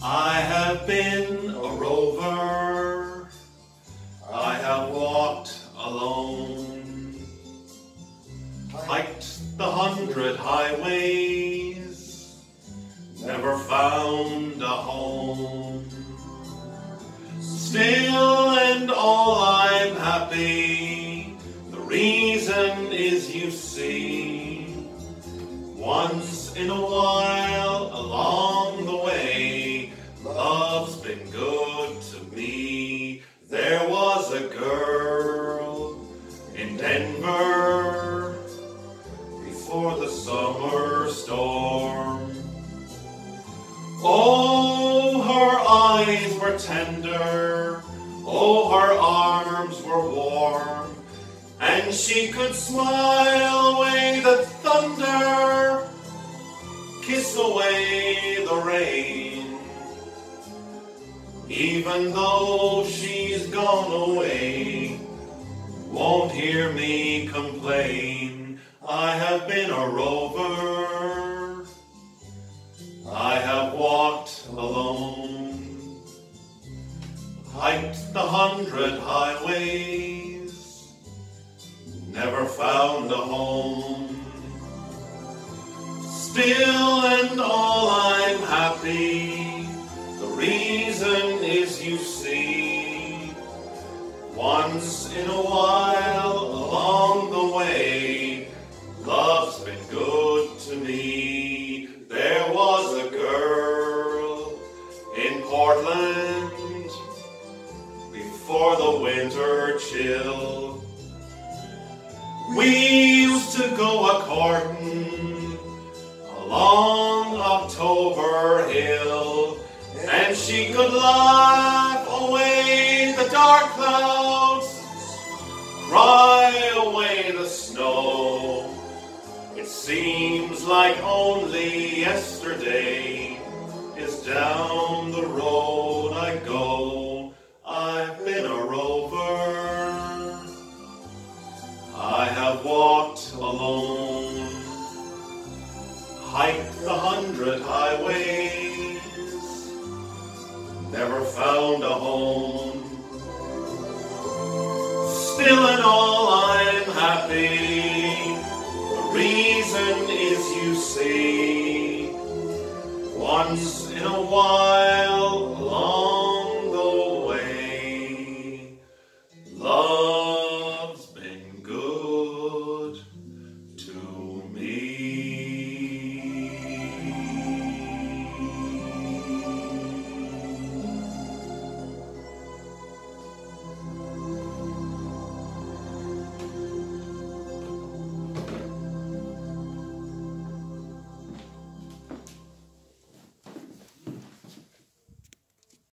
I have been a rover, I have walked alone, hiked the 100 highways, never found a home. Still and all I'm happy, the reason is you see, once in a while along the way, love's been good to me. There was a girl in Denver before the summer storm. Oh, her eyes were tender, oh, her arms were warm, and she could smile away the thunder, kiss away the rain. Even though she's gone away, won't hear me complain. I have been a rover, I have walked alone, hiked the 100 highways, never found a home. Still and all I'm happy, the reason is you see, once in a while along the way, love's been good to me. There was a girl in Portland before the winter chill. We used to go a-courtin' along October Hill, and she could laugh away the dark clouds, cry away the snow. It seems like only yesterday is down the road I go. I've been a rover, I have walked alone, hiked the 100 highways, never found a home. Still and all I'm happy, the reason is you see, once in a while